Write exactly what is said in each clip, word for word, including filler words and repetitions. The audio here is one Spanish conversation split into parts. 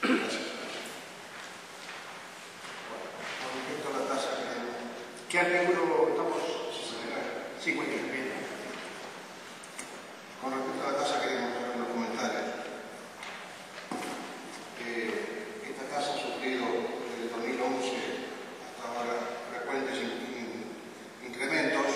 Gracias. Con respecto a la tasa, ¿qué artículo estamos? cincuenta y tres. Con respecto a la tasa, queremos hacer unos comentarios. Eh, esta tasa ha sufrido desde el dos mil once hasta ahora frecuentes in, in, incrementos.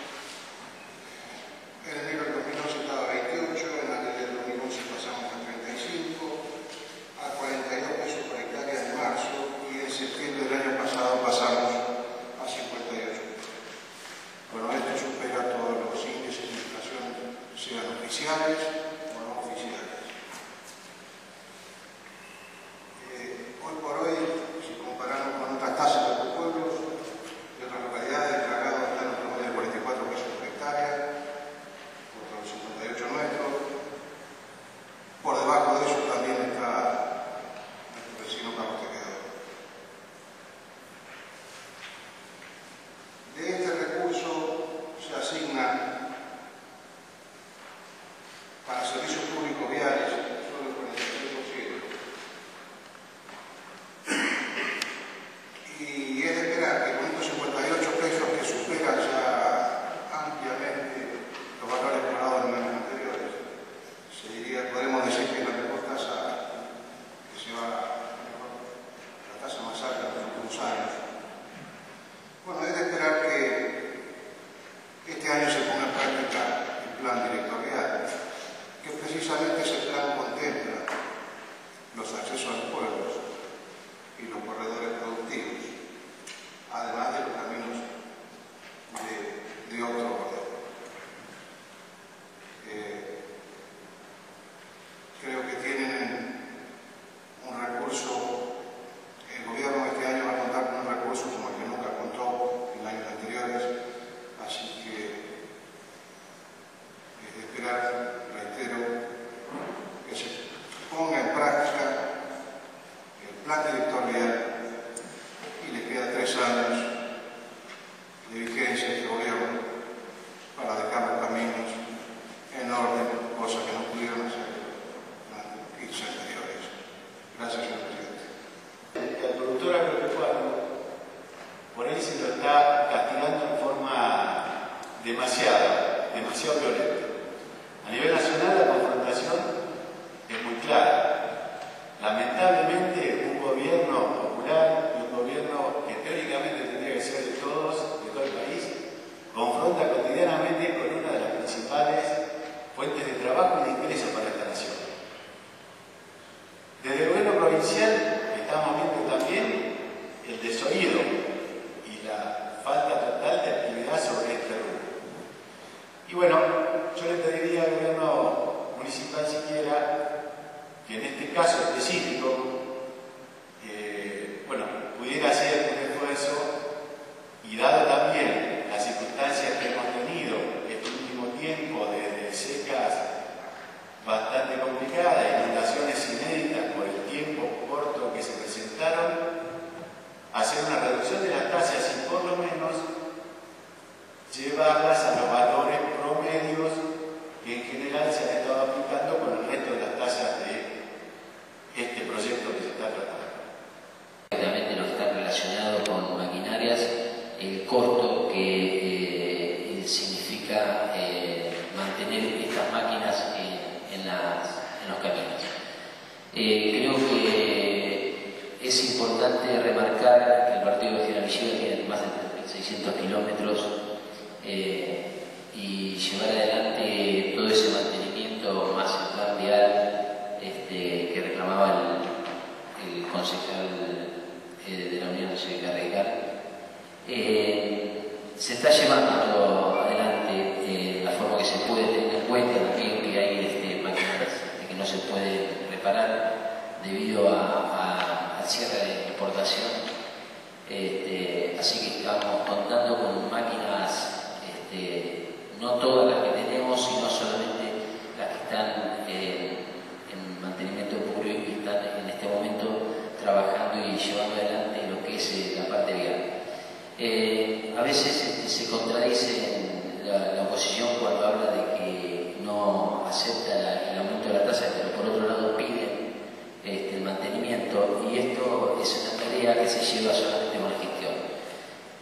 En enero del dos mil once estaba a veintiocho, en abril del dos mil once pasamos a treinta y cinco, a cuarenta y dos pesos por hectárea en marzo, y en septiembre del año pasado pasamos a cincuenta y ocho. Bueno, esto supera todos los índices de inflación, sean oficiales o no oficiales. Eh, hoy por hoy, si comparamos con otras tasas de otros pueblos, de otras localidades, el cargado está en un promedio de cuarenta y cuatro pesos por hectárea, contra los cincuenta y ocho nuestros. Por debajo de eso también está nuestro vecino Carlos Tejedor. De este recurso se asigna para servicios públicos viales solo el cuarenta y tres por ciento. Y es de esperar que con estos cincuenta y ocho pesos que superan ya ampliamente los valores cobrados en años anteriores, se diría, podemos decir que es la mejor tasa que se va, la tasa más alta de los últimos años. Bueno, es de esperar que este año se ponga en práctica el plan directorial, que precisamente ese plan contempla los accesos a los pueblos y los corredores productivos, además de los caminos de, de otro orden. Eh, creo que tienen un recurso, el gobierno este año va a contar con un recurso como el que nunca contó en años anteriores, así que es de esperar, reitero, que se ponga en práctica el plan directorial y le queda tres años de vigencia a este gobierno para dejar los caminos en orden, cosa que no pudieron hacer en quince anteriores. Gracias, señor presidente. El productor agropecuario por ahí se lo está castigando en forma demasiado, demasiado violenta. A nivel nacional la confrontación es muy clara. Lamentablemente un gobierno popular y un gobierno que teóricamente tendría que ser de todos, de todo el país, confronta cotidianamente con una de las principales fuentes de trabajo y de ingresos para esta nación. Desde el gobierno provincial estamos viendo también el desoído y la falta total de actividad sobre este rubro. Y bueno, yo le pediría al gobierno municipal siquiera que en este caso específico, eh, bueno, pudiera hacer un esfuerzo y dado también las circunstancias que hemos tenido este último tiempo de, de secas bastante complicadas, inundaciones inéditas por el tiempo corto que se presentaron, hacer una reducción de las tasas y por lo menos llevarlas a los valores promedios que en general se han estado aplicando con el resto de las tasas de este proyecto que se está tratando. Directamente lo que está relacionado con maquinarias, el costo que eh, significa eh, mantener estas máquinas eh, en, las, en los caminos. Eh, creo que es importante remarcar que el partido de General Villegas tiene más de seiscientos kilómetros eh, y llevar adelante todo ese mantenimiento más el plan vial este, que reclamaba el, el concejal eh, de la Unión Cívica Radical. Eh, se está llevando adelante eh, la forma que se puede tener en cuenta también que hay este, máquinas que no se pueden reparar debido a, a, al cierre de importación. Este, así que estamos contando con máquinas, este, no todas las que tenemos, sino solamente las que están eh, en mantenimiento puro y que están en este momento trabajando y llevando adelante lo que es eh, la parte vial. Eh, a veces este, se contradice la, la oposición cuando habla de que no acepta la, el aumento de la tasa, pero por otro lado pide este, el mantenimiento.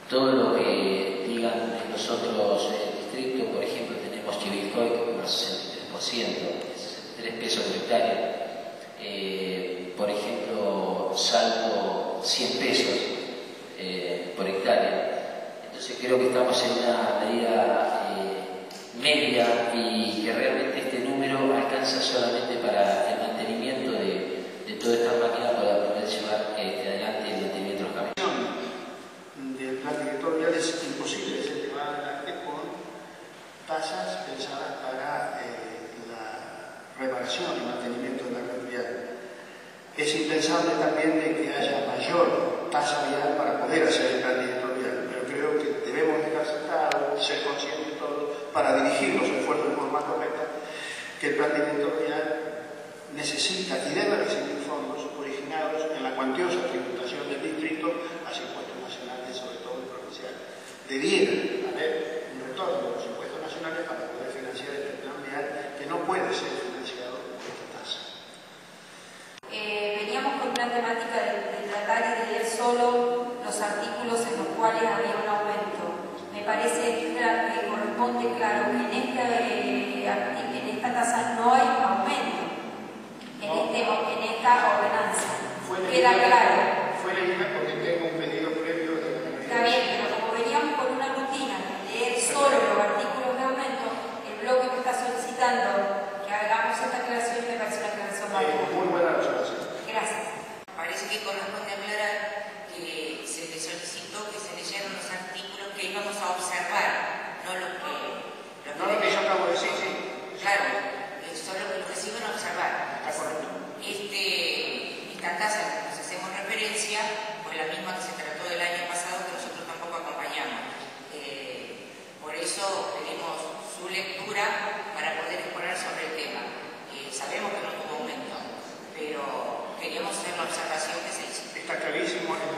todo lo que digan en los otros eh, distritos. Por ejemplo, tenemos Chivilcoy que cobra sesenta y tres por ciento, sesenta y tres pesos por hectárea. Eh, por ejemplo, Salto, cien pesos eh, por hectárea. Entonces creo que estamos en una medida eh, media y que realmente este número alcanza solamente para el mantenimiento de, de todas estas máquinas para poder llevar eh, adelante el mantenimiento de los camiones. Del plan directorial es imposible, se te va adelante con tasas pensadas para eh, la reparación y mantenimiento de la red vial. Es impensable también de que haya mayor tasa vial para poder hacer el plan directorial, pero creo que debemos estar sentados, ser conscientes todos, para dirigir los esfuerzos de forma correcta, que el plan directorial necesita y debe recibir fondos originados en la cuantiosa tributación del distrito hacia impuestos nacionales, sobre todo el provincial. Debiera haber un retorno de los impuestos nacionales para poder financiar este plan vial, que no puede ser financiado con esta tasa. Eh, veníamos con una temática de, de tratar y de leer solo los artículos en los cuales había un aumento. Me parece que eh, corresponde, claro, que en esta, eh, en esta tasa no hay aumento, en, No. este, en esta ordenanza. Fue Queda leída, claro. fue leída porque tengo un pedido previo de la Está bien, pero como veníamos con una rutina de leer solo los artículos de aumento, el bloque que está solicitando que hagamos esta aclaración me parece una aclaración válida. Eh, muy buena observación. Gracias. Parece que corresponde aclarar que se le solicitó que se leyeran los artículos que íbamos a observar, no lo que... Lo No lo que yo acabo de decir, sí. Claro, eh, solo lo que se iban a observar. Está correcto. Este, esta tasa a la que nos hacemos referencia fue la misma que se trató del año pasado, que nosotros tampoco acompañamos. Eh, por eso pedimos su lectura para poder exponer sobre el tema. Eh, sabemos que no tuvo aumento, pero queríamos hacer la observación que se hizo. Está clarísimo.